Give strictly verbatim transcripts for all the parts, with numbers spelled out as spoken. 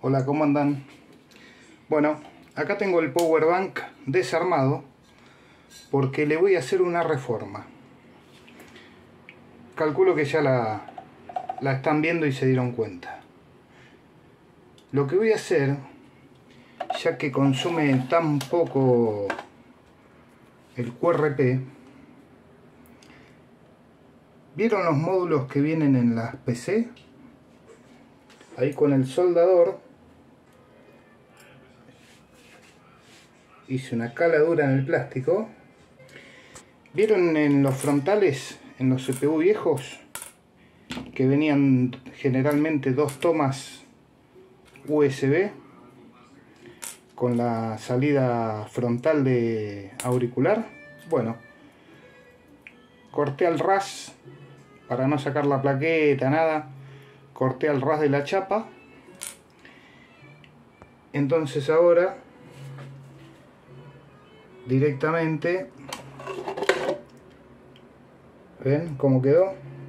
Hola, ¿cómo andan? Bueno, acá tengo el power bank desarmado porque le voy a hacer una reforma. Calculo que ya la, la están viendo y se dieron cuenta. Lo que voy a hacer, ya que consume tan poco el Q R P, ¿vieron los módulos que vienen en las P C? Ahí con el soldador hice una caladura en el plástico. ¿Vieron en los frontales, en los C P U viejos, que venían generalmente dos tomas U S B con la salida frontal de auricular? Bueno, corté al ras para no sacar la plaqueta, nada. Corté al ras de la chapa. Entonces ahora directamente, ¿ven cómo quedó?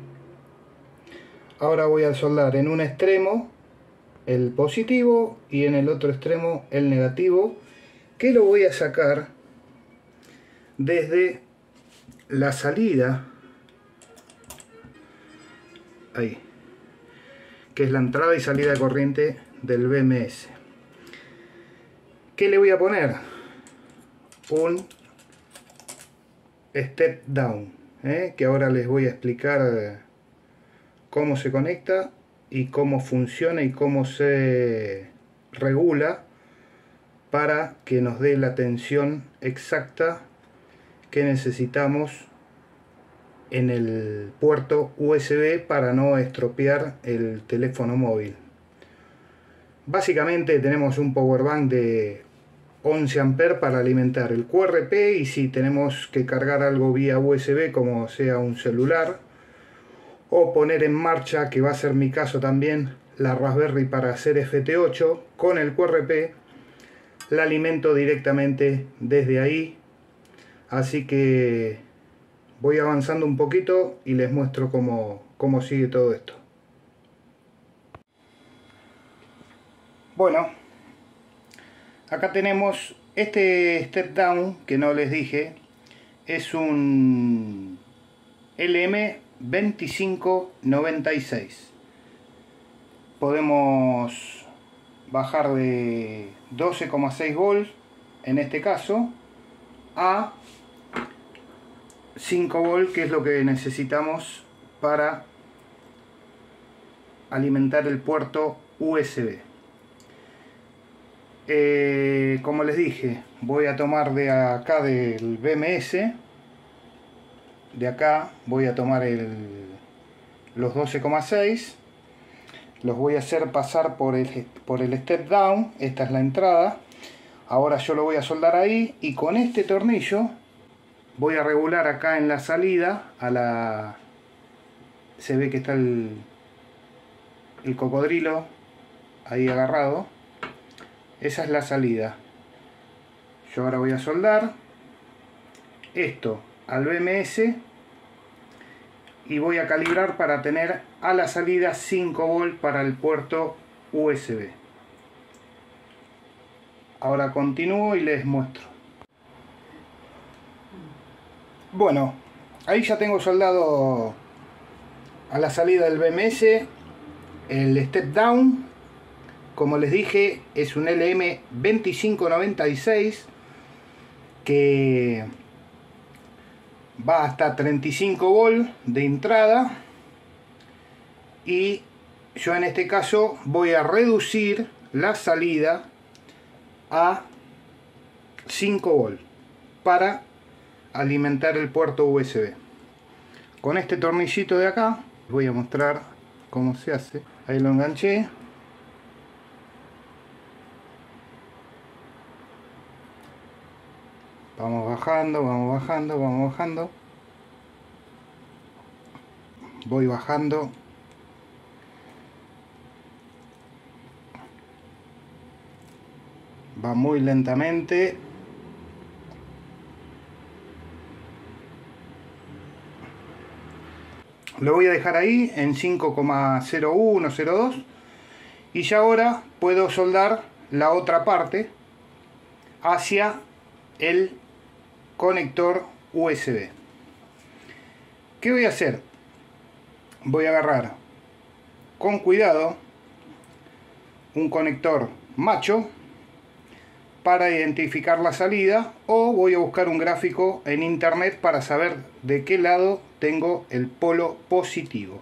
Ahora voy a soldar en un extremo el positivo y en el otro extremo el negativo, que lo voy a sacar desde la salida, ahí, que es la entrada y salida de corriente del B M S. ¿Qué le voy a poner? Un step down, ¿eh? que ahora les voy a explicar cómo se conecta y cómo funciona y cómo se regula para que nos dé la tensión exacta que necesitamos en el puerto U S B para no estropear el teléfono móvil. Básicamente tenemos un power bank de once amperes para alimentar el Q R P, y si tenemos que cargar algo vía U S B, como sea un celular, o poner en marcha, que va a ser mi caso también, la Raspberry para hacer F T ocho con el Q R P, la alimento directamente desde ahí. Así que voy avanzando un poquito y les muestro cómo, cómo sigue todo esto. Bueno, acá tenemos este step down que no les dije, es un L M veinticinco noventa y seis. Podemos bajar de doce coma seis volts en este caso a cinco volts, que es lo que necesitamos para alimentar el puerto U S B. Eh, como les dije, voy a tomar de acá del B M S, de acá voy a tomar el, los doce coma seis, los voy a hacer pasar por el, por el step down. Esta es la entrada. Ahora yo lo voy a soldar ahí, y con este tornillo voy a regular acá en la salida a la... se ve que está el, el cocodrilo ahí agarrado. Esa es la salida. Yo ahora voy a soldar esto al B M S y voy a calibrar para tener a la salida cinco volts para el puerto U S B. Ahora continúo y les muestro. Bueno, ahí ya tengo soldado a la salida del B M S el step down. Como les dije, es un L M veinticinco noventa y seis que va hasta treinta y cinco volts de entrada, y yo en este caso voy a reducir la salida a cinco volts para alimentar el puerto U S B. Con este tornillito de acá voy a mostrar cómo se hace. Ahí lo enganché. Vamos bajando, vamos bajando, vamos bajando. Voy bajando. Va muy lentamente. Lo voy a dejar ahí en cinco coma cero uno cero dos Y ya ahora puedo soldar la otra parte hacia el conector U S B. ¿Qué voy a hacer? Voy a agarrar con cuidado un conector macho para identificar la salida, o voy a buscar un gráfico en internet para saber de qué lado tengo el polo positivo.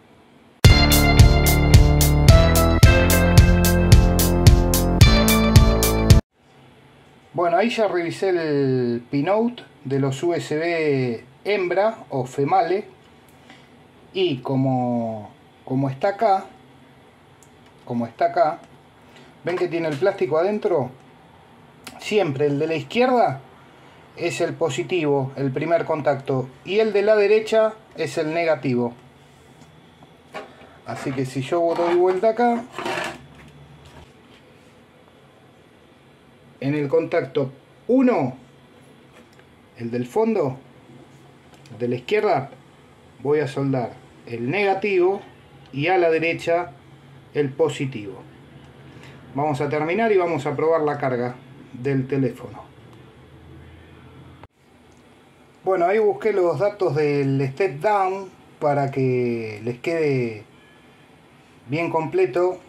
Bueno, ahí ya revisé el pinout de los U S B hembra o female, y como, como está acá, como está acá, ven que tiene el plástico adentro. Siempre el de la izquierda es el positivo, el primer contacto, y el de la derecha es el negativo. Así que si yo doy vuelta acá, en el contacto uno, el del fondo, el de la izquierda, voy a soldar el negativo, y a la derecha el positivo. Vamos a terminar y vamos a probar la carga del teléfono. Bueno, ahí busqué los datos del step down para que les quede bien completo.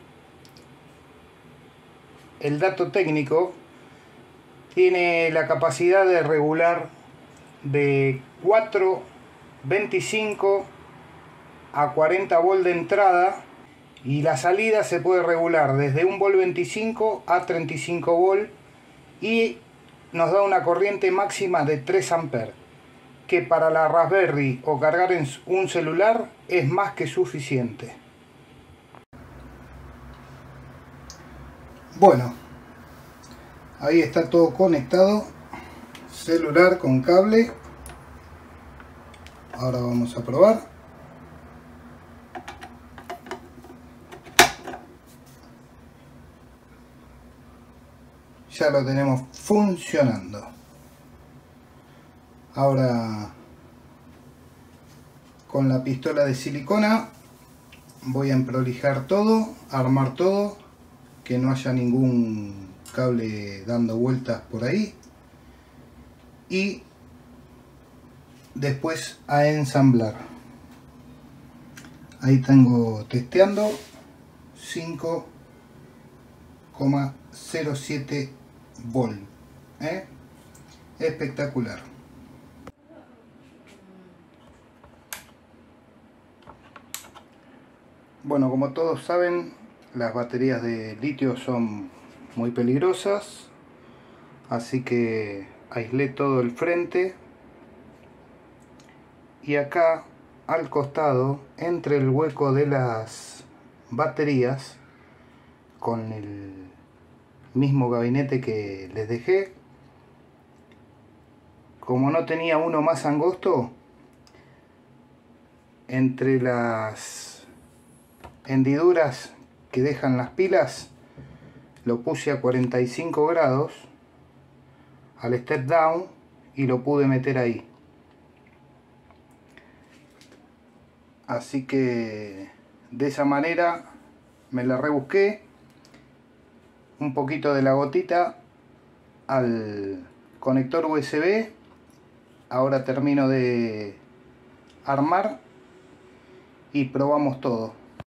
El dato técnico tiene la capacidad de regular de cuatro veinticinco a cuarenta volt de entrada, y la salida se puede regular desde un volt veinticinco a treinta y cinco volt, y nos da una corriente máxima de tres amperes, que para la Raspberry o cargar en un celular es más que suficiente. Bueno, ahí está todo conectado, celular con cable. Ahora vamos a probar. Ya lo tenemos funcionando. Ahora, con la pistola de silicona voy a emprolijar todo, armar todo, que no haya ningún cable dando vueltas por ahí, y después a ensamblar. Ahí tengo testeando cinco coma cero siete volt, ¿eh? Espectacular. Bueno, como todos saben, las baterías de litio son muy peligrosas, así que aislé todo el frente, y acá al costado, entre el hueco de las baterías, con el mismo gabinete que les dejé, como no tenía uno más angosto, entre las hendiduras que dejan las pilas lo puse a cuarenta y cinco grados al step down, y lo pude meter ahí. Así que de esa manera me la rebusqué, un poquito de la gotita al conector U S B. Ahora termino de armar y probamos todo.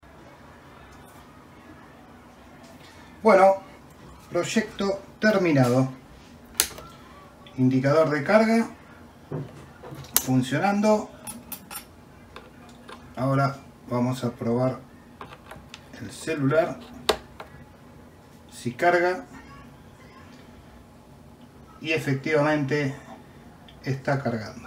Bueno, proyecto terminado. Indicador de carga funcionando. Ahora vamos a probar el celular, si carga, y efectivamente está cargando.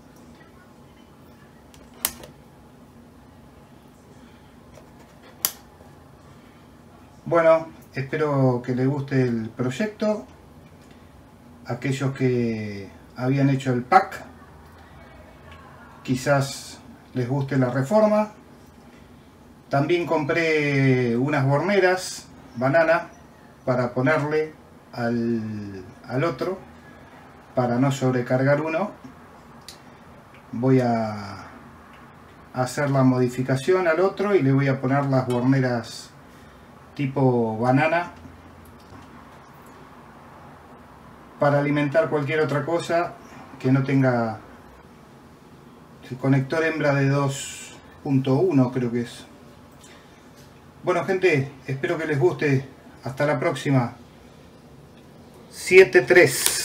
Bueno, espero que les guste el proyecto. Aquellos que habían hecho el pack, quizás les guste la reforma. También compré unas borneras banana para ponerle al, al otro, para no sobrecargar uno. Voy a hacer la modificación al otro y le voy a poner las borneras tipo banana para alimentar cualquier otra cosa que no tenga el conector hembra de dos punto uno, creo que es. Bueno gente, espero que les guste. Hasta la próxima. siete tres.